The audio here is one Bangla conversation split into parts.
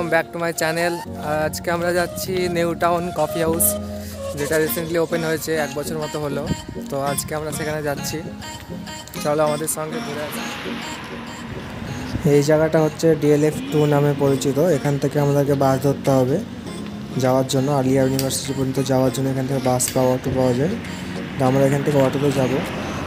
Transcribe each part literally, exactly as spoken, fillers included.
Back to my channel. আজকে আমরা যাচ্ছি নিউ টাউন কফি হাউস, যেটা রিসেন্টলি ওপেন হয়েছে, এক বছর মতো হলো। তো আজকে আমরা সেখানে যাচ্ছি, চলো আমাদের সঙ্গে ঘুরে আসি। এই জায়গাটা হচ্ছে ডিএলএফ টু নামে পরিচিত। এখান থেকে আমাদেরকে বাস ধরতে হবে যাওয়ার জন্য, আলিয়া ইউনিভার্সিটি পর্যন্ত যাওয়ার জন্য এখান থেকে বাস পাওয়া অটো পাওয়া যায়। তো আমরা এখান থেকে অটোতে যাবো।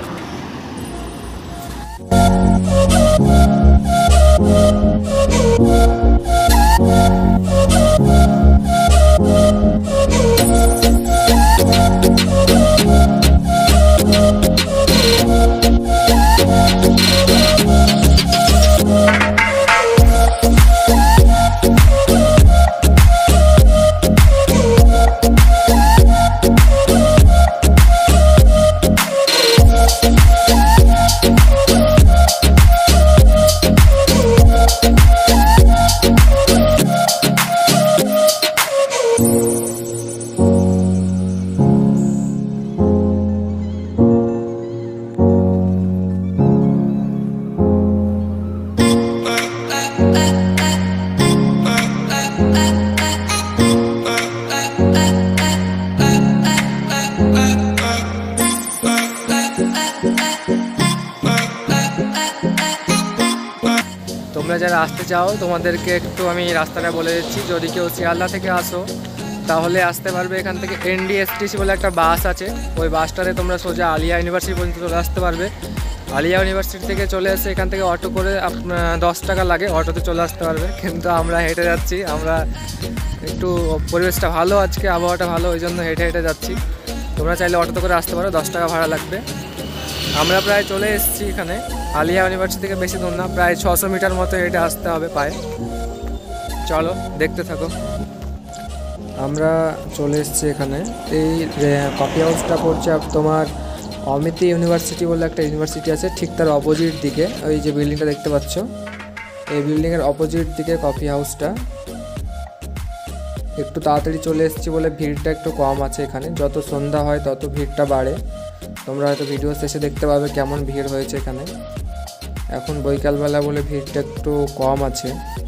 তোমরা যারা আসতে চাও তোমাদেরকে একটু আমি রাস্তাটা বলে দিচ্ছি। যদি কেউ শিয়ালদা থেকে আসো তাহলে আসতে পারবে এখান থেকে এনডিএসটিসি বলে একটা বাস আছে, ওই বাসটাতে তোমরা সোজা আলিয়া ইউনিভার্সিটি পর্যন্ত চলে আসতে পারবে। আলিয়া ইউনিভার্সিটি থেকে চলে আসে এখান থেকে অটো করে দশ টাকা লাগে, অটোতে চলে আসতে পারবে। কিন্তু আমরা হেঁটে যাচ্ছি, আমরা একটু পরিবেশটা ভালো, আজকে আবহাওয়াটা ভালো, ওই জন্য হেঁটে হেঁটে যাচ্ছি। তোমরা চাইলে অটোতে করে আসতে পারো, দশ টাকা ভাড়া লাগবে। আমরা প্রায় চলে এসেছি এখানে, আলিয়া ইউনিভার্সিটি থেকে বেশি দূর না, প্রায় ছশো মিটার মতো হেঁটে আসতে হবে পায়ে। চলো দেখতে থাকো। আমরা চলে এসেছি এখানে। এই কফি হাউসটা পড়ছে তোমার অমিতি ইউনিভার্সিটি বলে একটা ইউনিভার্সিটি আছে, ঠিক তার অপোজিট দিকে ওই যে বিল্ডিংটা দেখতে পাচ্ছ, এই বিল্ডিংয়ের অপোজিট দিকে কফি হাউসটা। একটু তাড়াতাড়ি চলে এসেছি বলে ভিড়টা একটু কম আছে এখানে, যত সন্ধ্যা হয় তত ভিড়টা বাড়ে। তোমরা হয়তো ভিডিও শেষে দেখতে পাবে কেমন ভিড় হয়েছে এখানে। এখন বৈকালবেলা বলে ভিড়টা একটু কম আছে।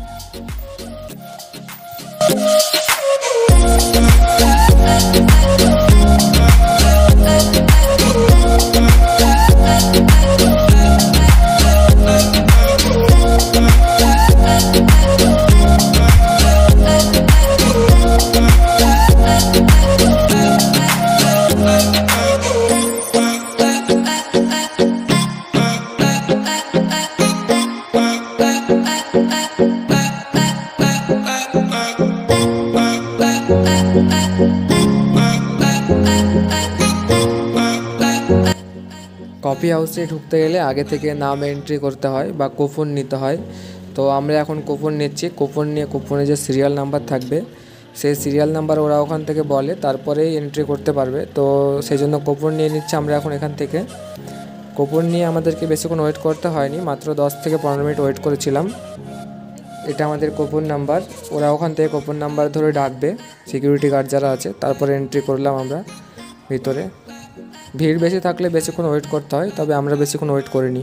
কফি হাউসে ঢুকতে গেলে আগে থেকে নাম এন্ট্রি করতে হয় বা কুপন নিতে হয়। তো আমরা এখন কুপন নিচ্ছি। কুপন নিয়ে কুপনে যে সিরিয়াল নাম্বার থাকবে সেই সিরিয়াল নাম্বার ওরা ওখান থেকে বলে, তারপরেই এন্ট্রি করতে পারবে। তো সেই জন্য কুপন নিয়ে নিচ্ছি আমরা এখন এখান থেকে। কুপন নিয়ে আমাদেরকে বেশিক্ষণ ওয়েট করতে হয়নি, মাত্র দশ থেকে পনেরো মিনিট ওয়েট করেছিলাম। এটা আমাদের কুপন নাম্বার, ওরা ওখান থেকে কুপন নাম্বার ধরে ডাকবে সিকিউরিটি গার্ড যারা আছে, তারপরে এন্ট্রি করলাম আমরা ভিতরে। ভিড় বেশি থাকলে বেশিক্ষণ ওয়েট করতে হয়, তবে আমরা বেশিক্ষণ ওয়েট করিনি।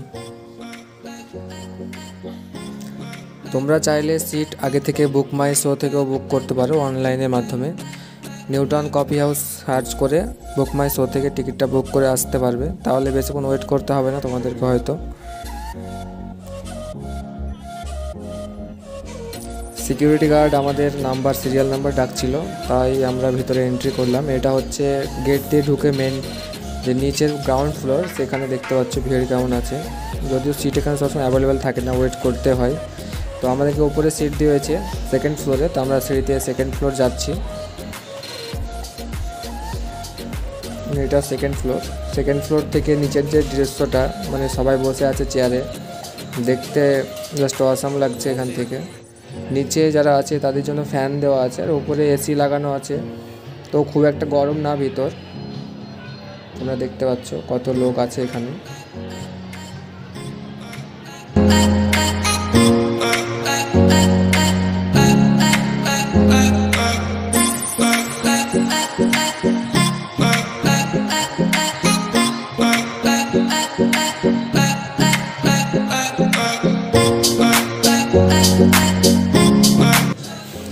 তোমরা চাইলে সিট আগে থেকে বুক মাই শো থেকেও বুক করতে পারো অনলাইনের মাধ্যমে। New Town coffee house search করে বুক মাই শো থেকে টিকিটটা বুক করে আসতে পারবে, তাহলে বেশিক্ষণ ওয়েট করতে হবে না তোমাদেরকে হয়তো। সিকিউরিটি গার্ড আমাদের নাম্বার সিরিয়াল নাম্বার ডাকছিল, তাই আমরা ভিতরে এন্ট্রি করলাম। এটা হচ্ছে গেট দিয়ে ঢুকে মেন যে নিচের গ্রাউন্ড ফ্লোর, সেখানে দেখতে পাচ্ছ ভিড় কেমন আছে। যদিও সিট এখানে সবসময় অ্যাভেলেবেল থাকে না, ওয়েট করতে হয়। তো আমাদেরকে উপরে সিট দিয়ে হয়েছে সেকেন্ড ফ্লোরে, তো আমরা সিঁড়িতে সেকেন্ড ফ্লোর যাচ্ছি। এটা সেকেন্ড ফ্লোর। সেকেন্ড ফ্লোর থেকে নিচের যে দৃশ্যটা, মানে সবাই বসে আছে চেয়ারে, দেখতে জাস্ট অসাম লাগছে এখান থেকে। নিচে যারা আছে তাদের জন্য ফ্যান দেওয়া আছে, আর উপরে এসি লাগানো আছে। তো খুব একটা গরম না ভিতর। তোমরা দেখতে পাচ্ছ কত লোক আছে এখানে।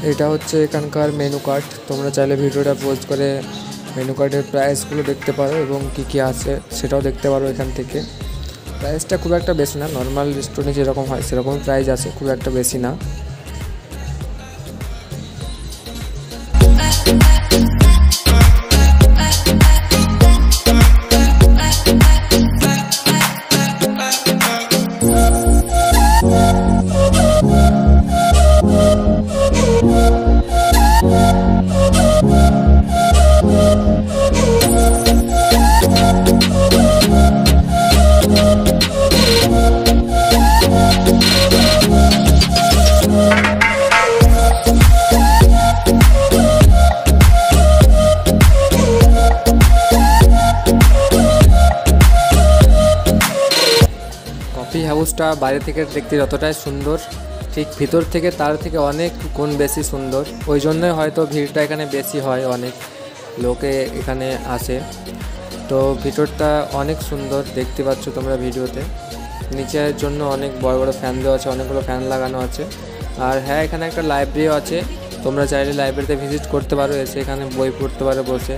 এটা হচ্ছে এখানকার মেনু কার্ড। তোমরা চাইলে ভিডিওটা পজ করে মেনু কার্ডের প্রাইসগুলো দেখতে পারো এবং কী কী আছে সেটাও দেখতে পারো এখান থেকে। প্রাইসটা খুব একটা বেশি না, নর্মাল রেস্টুরেন্টে যেরকম হয় সেরকম প্রাইস আছে, খুব একটা বেশি না। কফি হাউসটা বাইরে থেকে দেখতে যতটাই সুন্দর, ঠিক ভিতর থেকে তার থেকে অনেক গুণ বেশি সুন্দর। ওই জন্যই হয়তো ভিড়টা এখানে বেশি হয়, অনেক লোকে এখানে আসে। তো ভিতরটা অনেক সুন্দর দেখতে পাচ্ছ তোমরা ভিডিওতে। নিচের জন্য অনেক বড় বড় ফ্যান দেওয়া আছে, অনেকগুলো ফ্যান লাগানো আছে। আর হ্যাঁ, এখানে একটা লাইব্রেরিও আছে, তোমরা চাইলে লাইব্রেরিতে ভিজিট করতে পারো, এসে এখানে বই পড়তে পারো বসে।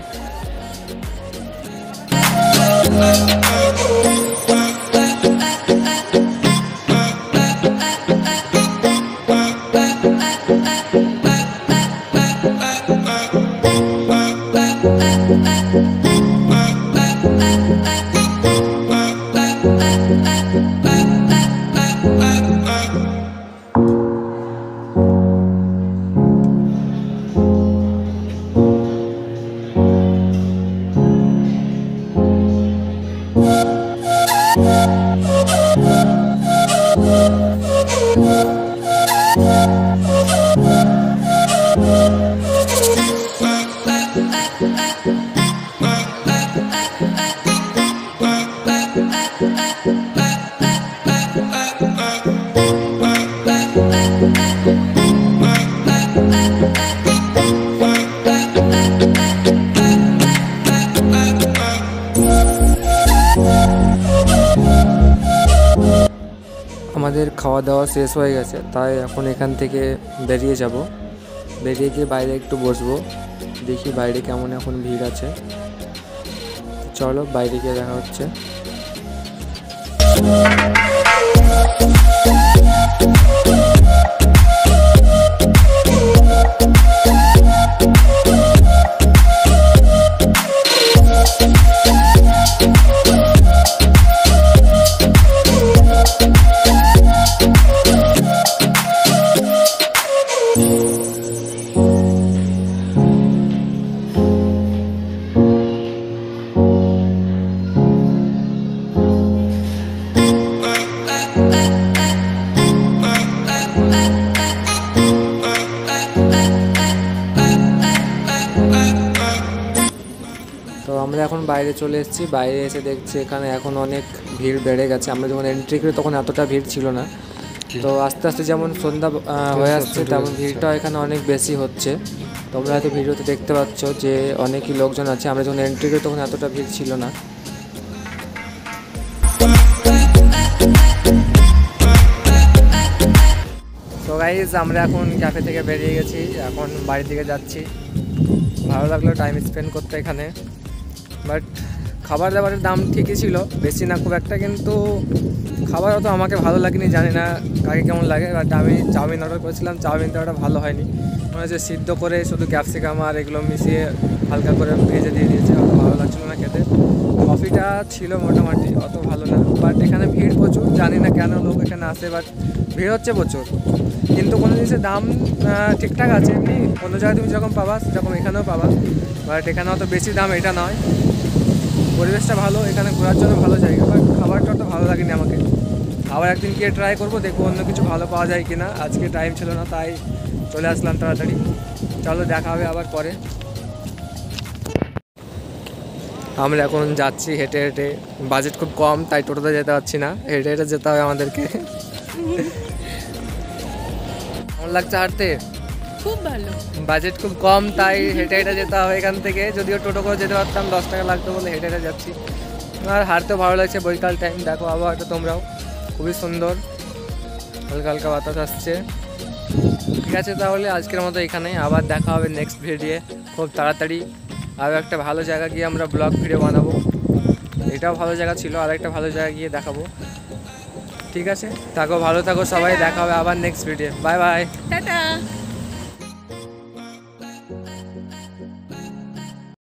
আমাদের খাওয়া দাওয়া শেষ হয়ে গেছে, তাই এখন এখান থেকে বেরিয়ে যাব। বেরিয়ে গিয়ে বাইরে একটু বসবো, দেখি বাইরে কেমন এখন ভিড় আছে। চলো বাইরে গিয়ে দেখা হচ্ছে। তো আমরা এখন বাইরে চলে এসেছি। বাইরে এসে দেখছি এখানে এখন অনেক ভিড় বেড়ে গেছে। আমরা যখন এন্ট্রি করি তখন এতটা ভিড় ছিল না। তো আস্তে আস্তে যেমন সন্ধ্যা হয়ে আসছে তেমন ভিড়টাও এখানে অনেক বেশি হচ্ছে। তোমরা হয়তো ভিডিওতে দেখতে পাচ্ছ যে অনেকই লোকজন আছে। আমরা যখন এন্ট্রি করি তখন এতটা ভিড় ছিল না। তো গাইজ আমরা এখন ক্যাফে থেকে বেরিয়ে গেছি, এখন বাড়ির দিকে যাচ্ছি। ভালো লাগলো টাইম স্পেন্ড করতে এখানে, বাট খাবার দাবারের দাম ঠিকই ছিল, বেশি না খুব একটা, কিন্তু খাবার অত আমাকে ভালো লাগেনি, জানি না কাকে কেমন লাগে। বাট আমি চাউমিন অর্ডার করেছিলাম, চাউমিনটা ওটা ভালো হয়নি, মনে হচ্ছে সিদ্ধ করে শুধু ক্যাপসিকাম আর এগুলো মিশিয়ে হালকা করে ভেজে দিয়ে দিয়েছে, অত ভালো লাগছিলো না খেতে। কফিটা ছিল মোটামুটি, অত ভালো না। বাট এখানে ভিড় প্রচুর, জানি না কেন লোক এখানে আসে, বাট ভিড় হচ্ছে প্রচুর। কিন্তু কোনো জিনিসের দাম ঠিকঠাক আছে, এমনি অন্য জায়গায় তুমি যেরকম পাবা সেরকম এখানেও পাবা, বাট এখানে অত বেশি দাম এটা নয়। পরিবেশটা ভালো, এখানে ঘোরার জন্য ভালো জায়গা, বাট খাবারটা অত ভালো লাগেনি আমাকে। আবার একদিন গিয়ে ট্রাই করবো, দেখবো অন্য কিছু ভালো পাওয়া যায় কি না। আজকে টাইম ছিল না, তাই চলে আসলাম তাড়াতাড়ি। চলো দেখা হবে আবার পরে। আমরা এখন যাচ্ছি হেঁটে হেঁটে, বাজেট খুব কম তাই টোটোতে যেতে পারছি না, হেঁটে হেঁটে যেতে হবে আমাদেরকে। কেমন লাগছে হাঁটতে? খুব ভালো। বাজেট খুব কম তাই হেঁটে হেঁটে যেতে হবে এখান থেকে। যদিও টোটো করে যেতে পারতাম, দশ টাকা লাগতো বলে হেঁটে হেঁটে যাচ্ছি। আর হাঁটতেও ভালো লাগছে, বৈকাল টাইম। দেখো আবহাওয়াটা তোমরাও খুবই সুন্দর, হালকা হালকা বাতাস আসছে। ঠিক আছে, তাহলে আজকের মতো এখানেই, আবার দেখা হবে নেক্সট ভিডিও খুব তাড়াতাড়ি। আরও একটা ভালো জায়গা গিয়ে আমরা ব্লগ ভিডিও বানাবো। এটাও ভালো জায়গা ছিল, আর একটা ভালো জায়গা গিয়ে দেখাবো। ঠিক আছে, থাকো ভালো থাকো সবাই, দেখা হবে আবার next video. Bye bye, tata.